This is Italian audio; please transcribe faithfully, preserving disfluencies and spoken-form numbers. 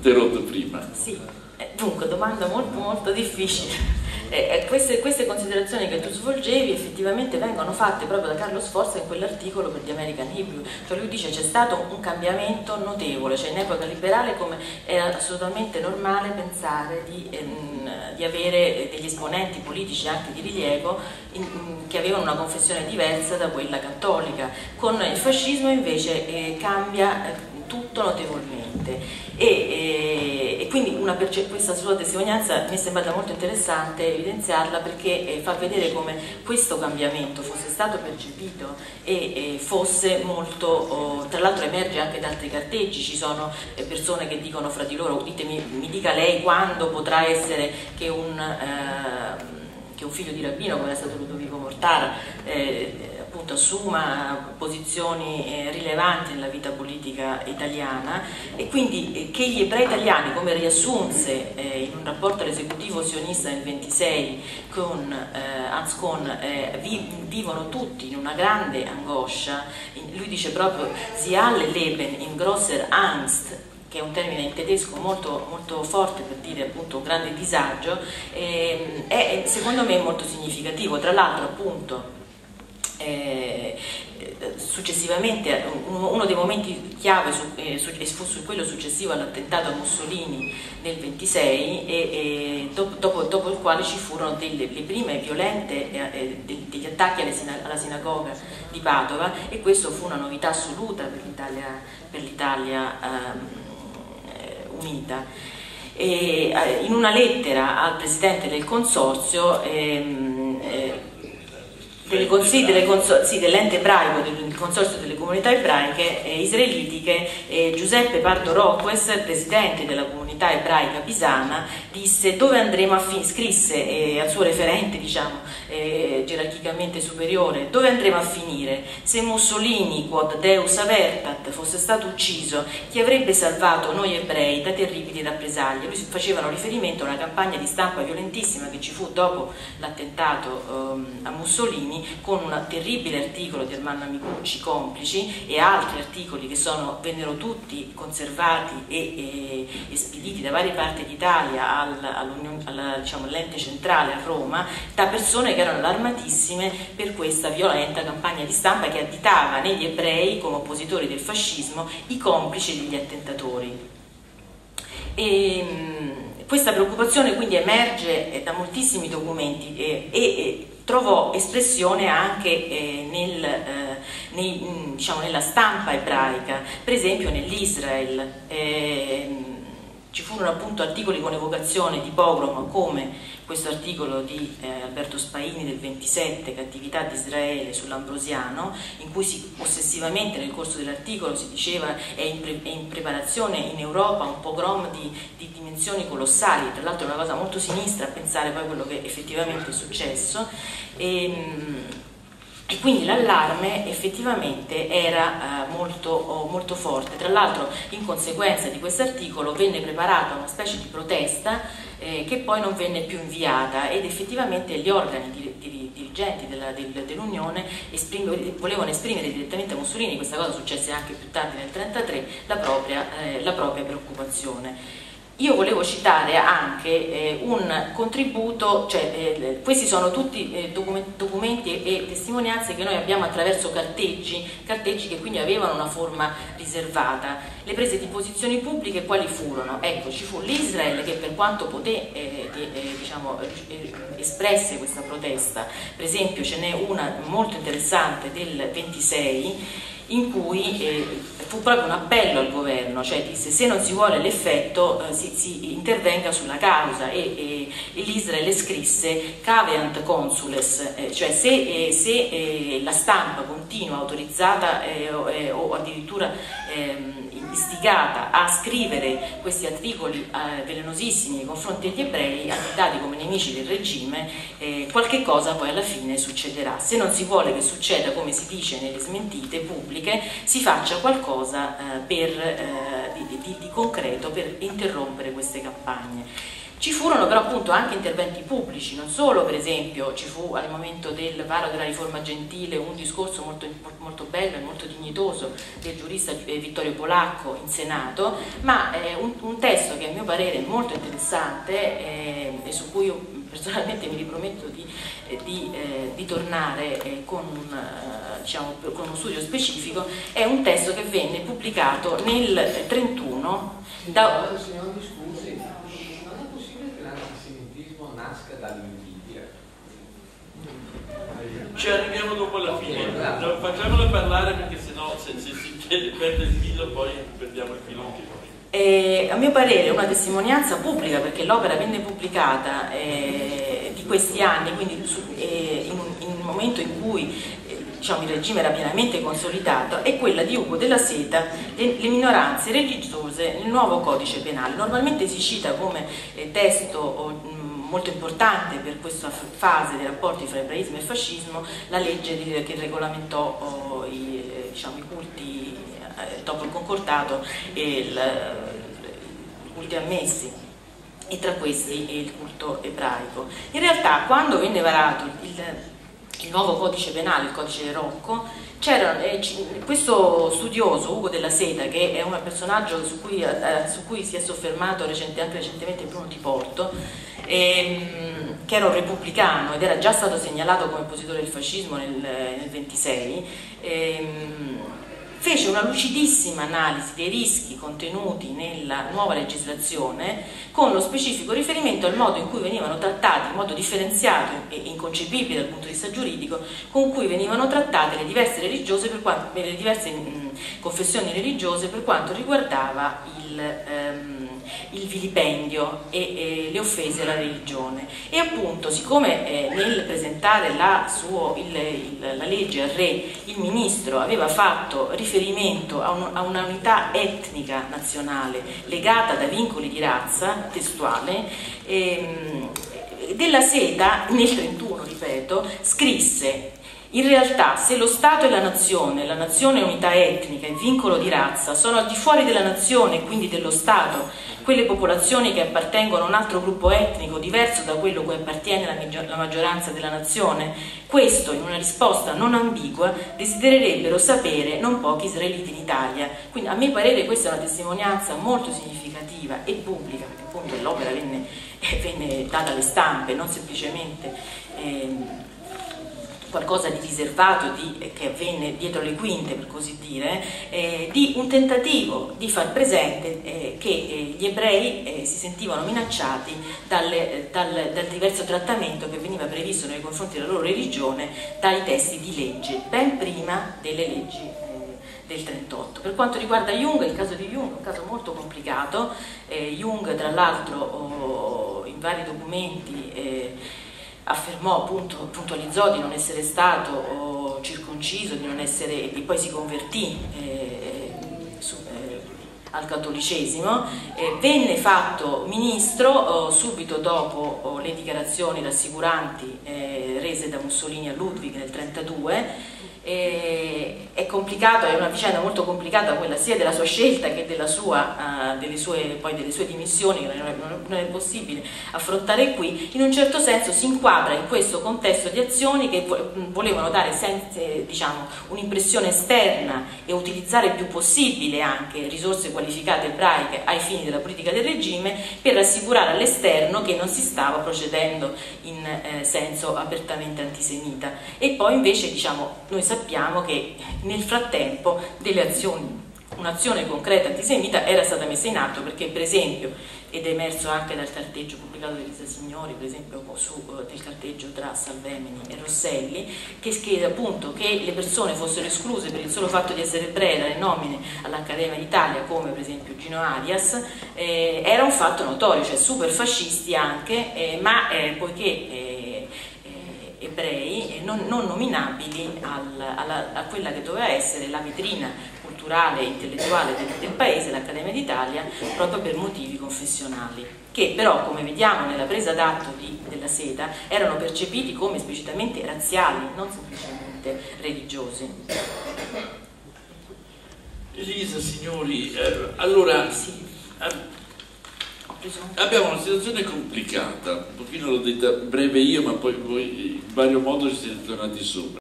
interrotto prima. Sì, dunque, domanda molto molto difficile. Eh, queste, queste considerazioni che tu svolgevi effettivamente vengono fatte proprio da Carlo Sforza in quell'articolo per The American Hebrew. Cioè lui dice c'è stato un cambiamento notevole, cioè in epoca liberale come era assolutamente normale pensare di, ehm, di avere degli esponenti politici anche di rilievo in, in, che avevano una confessione diversa da quella cattolica. Con il fascismo invece eh, cambia eh, tutto notevolmente. E, e, e quindi una questa sua testimonianza mi è sembrata molto interessante evidenziarla perché eh, fa vedere come questo cambiamento fosse stato percepito e, e fosse molto, oh, tra l'altro emerge anche da altri carteggi, ci sono eh, persone che dicono fra di loro, ditemi, mi dica lei quando potrà essere che un, eh, che un figlio di rabbino come è stato Ludovico Mortara eh, appunto assuma posizioni eh, rilevanti nella vita politica italiana, e quindi eh, che gli ebrei italiani, come riassunse eh, in un rapporto all'esecutivo sionista nel ventisei con eh, Hans Kohn, eh, vi, vivono tutti in una grande angoscia. Lui dice proprio Sie alle leben in grosser Angst, che è un termine in tedesco molto, molto forte per dire appunto un grande disagio, eh, è secondo me molto significativo. Tra l'altro appunto Eh, successivamente uno dei momenti chiave su, eh, su, fu su quello successivo all'attentato a Mussolini nel ventisei e, e dopo, dopo, dopo il quale ci furono delle, le prime violente eh, degli attacchi alle, alla sinagoga di Padova, e questo fu una novità assoluta per l'Italia per l'Italia eh, unita. E, eh, in una lettera al presidente del consorzio ehm, eh, Delle, delle sì, dell'ente ebraico, del consorzio delle comunità ebraiche eh, israelitiche, eh, Giuseppe Pardo Roques, presidente della comunità ebraica pisana, disse dove andremo a finire, scrisse eh, al suo referente, diciamo, eh, gerarchicamente superiore, dove andremo a finire? Se Mussolini, quod Deus avertat, fosse stato ucciso, chi avrebbe salvato noi ebrei da terribili rappresaglie? Lui facevano riferimento a una campagna di stampa violentissima che ci fu dopo l'attentato eh, a Mussolini, con un terribile articolo di Ermanno Amicucci, complici, e altri articoli che sono, vennero tutti conservati e, e, e spediti da varie parti d'Italia al, all'ente diciamo, centrale a Roma, da persone che erano allarmatissime per questa violenta campagna di stampa che additava negli ebrei come oppositori del fascismo i complici degli attentatori. E, questa preoccupazione quindi emerge da moltissimi documenti e, e trovò espressione anche eh, nel, eh, nei, diciamo, nella stampa ebraica, per esempio nell'Israel. Eh, ci furono appunto articoli con evocazione di pogrom come questo articolo di eh, Alberto Spaini del ventisette, Cattività di Israele sull'Ambrosiano, in cui si, ossessivamente nel corso dell'articolo si diceva è in, pre, è in preparazione in Europa un pogrom di, di dimensioni colossali, tra l'altro è una cosa molto sinistra a pensare poi a quello che effettivamente è successo. E, E quindi l'allarme effettivamente era uh, molto, oh, molto forte. Tra l'altro, in conseguenza di questo articolo venne preparata una specie di protesta eh, che poi non venne più inviata, ed effettivamente gli organi di, di, dirigenti della, del, dell'Unione volevano esprimere direttamente a Mussolini, questa cosa successe anche più tardi nel millenovecentotrentatré, la propria, eh, la propria preoccupazione. Io volevo citare anche eh, un contributo, cioè eh, questi sono tutti eh, documenti e, e testimonianze che noi abbiamo attraverso carteggi, carteggi che quindi avevano una forma riservata. Le prese di posizioni pubbliche quali furono? Ecco, ci fu l'Israel che per quanto poté, eh, eh, diciamo, eh, espresse questa protesta, per esempio ce n'è una molto interessante del ventisei, in cui eh, fu proprio un appello al governo, cioè disse se non si vuole l'effetto eh, si, si intervenga sulla causa, e, e, e l'Israele scrisse caveant consules, eh, cioè se, eh, se eh, la stampa continua, autorizzata eh, o, eh, o addirittura eh, istigata a scrivere questi articoli eh, velenosissimi nei confronti degli ebrei, additati come nemici del regime, eh, qualche cosa poi alla fine succederà. Se non si vuole che succeda, come si dice nelle smentite pubbliche, si faccia qualcosa eh, per, eh, di, di, di concreto per interrompere queste campagne. Ci furono però appunto anche interventi pubblici, non solo, per esempio ci fu al momento del varo della riforma gentile un discorso molto, molto bello e molto dignitoso del giurista Vittorio Polacco in Senato, ma eh, un, un testo che parere molto interessante eh, e su cui io personalmente mi riprometto di, eh, di, eh, di tornare eh, con, un, eh, diciamo, con uno studio specifico, è un testo che venne pubblicato nel trentuno da... Signor Discusi, non è possibile che l'antisemitismo nasca dall'invidia? Ci arriviamo dopo alla fine, no, facciamolo parlare perché sennò se, se si perde il filo poi perdiamo il filo anche noi. Eh, a mio parere è una testimonianza pubblica, perché l'opera venne pubblicata eh, di questi anni, quindi su, eh, in, un, in un momento in cui eh, diciamo, il regime era pienamente consolidato, è quella di Ugo della Seta, le, le minoranze religiose nel nuovo codice penale. Normalmente si cita come eh, testo o, mh, molto importante per questa fase dei rapporti fra ebraismo e fascismo la legge di, che regolamentò oh, i, eh, diciamo, i culti dopo il concordato e il, i culti ammessi, e tra questi il culto ebraico. In realtà quando venne varato il, il nuovo codice penale, il codice Rocco, c'era eh, questo studioso Ugo della Seta, che è un personaggio su cui, eh, su cui si è soffermato recente, anche recentemente Bruno Di Porto, ehm, che era un repubblicano ed era già stato segnalato come oppositore del fascismo nel, nel ventisei, ehm, fece una lucidissima analisi dei rischi contenuti nella nuova legislazione, con lo specifico riferimento al modo in cui venivano trattati, in modo differenziato e inconcepibile dal punto di vista giuridico, con cui venivano trattate le diverse, religiose per quanto, le diverse mh, confessioni religiose per quanto riguardava il, ehm, il vilipendio e, e le offese alla religione. E appunto, siccome eh, nel presentare la, suo, il, il, la legge al re, il ministro aveva fatto riferimento a, un, a una unità etnica nazionale legata da vincoli di razza testuale, ehm, della Seta nel trentuno, ripeto, scrisse: in realtà, se lo Stato e la nazione, la nazione è unità etnica e vincolo di razza, sono al di fuori della nazione e quindi dello Stato quelle popolazioni che appartengono a un altro gruppo etnico diverso da quello cui appartiene la maggioranza della nazione. Questo, in una risposta non ambigua, desidererebbero sapere non pochi israeliti in Italia. Quindi a mio parere questa è una testimonianza molto significativa e pubblica, perché appunto l'opera venne, venne data alle stampe, non semplicemente eh, qualcosa di riservato, di, eh, che avvenne dietro le quinte, per così dire, eh, di un tentativo di far presente eh, che eh, gli ebrei eh, si sentivano minacciati dalle, dal, dal diverso trattamento che veniva previsto nei confronti della loro religione dai testi di legge, ben prima delle leggi eh, del trentotto. Per quanto riguarda Jung, il caso di Jung è un caso molto complicato. eh, Jung, tra l'altro, oh, in vari documenti eh, affermò, appunto, puntualizzò di non essere stato oh, circonciso, di non essere, e poi si convertì eh, su, eh, al cattolicesimo, eh, venne fatto ministro oh, subito dopo oh, le dichiarazioni rassicuranti eh, rese da Mussolini a Ludwig nel trentadue. E è complicato, è una vicenda molto complicata quella sia della sua scelta che della sua, uh, delle sue, poi delle sue dimissioni, che non è, non è possibile affrontare qui. In un certo senso si inquadra in questo contesto di azioni che volevano dare diciamo, un'impressione esterna e utilizzare il più possibile anche risorse qualificate ebraiche ai fini della politica del regime, per rassicurare all'esterno che non si stava procedendo in eh, senso apertamente antisemita. E poi invece, diciamo, noi sappiamo Sappiamo che nel frattempo delle azioni, un'azione concreta antisemita era stata messa in atto, perché per esempio, ed è emerso anche dal carteggio pubblicato da Elisa Signori, per esempio su, del carteggio tra Salvemini e Rosselli, che chiede appunto che le persone fossero escluse per il solo fatto di essere ebrei dalle nomine all'Accademia d'Italia, come per esempio Gino Arias, eh, era un fatto notorio, cioè super fascisti anche, eh, ma eh, poiché eh, ebrei non, non nominabili al, alla, a quella che doveva essere la vetrina culturale e intellettuale del, del paese, l'Accademia d'Italia, proprio per motivi confessionali, che però, come vediamo nella presa d'atto della Seta, erano percepiti come esplicitamente razziali, non semplicemente religiosi. Elisa Signori, eh, allora sì. eh, abbiamo una situazione complicata, un pochino l'ho detta breve io, ma poi voi in vario modo ci siete tornati sopra.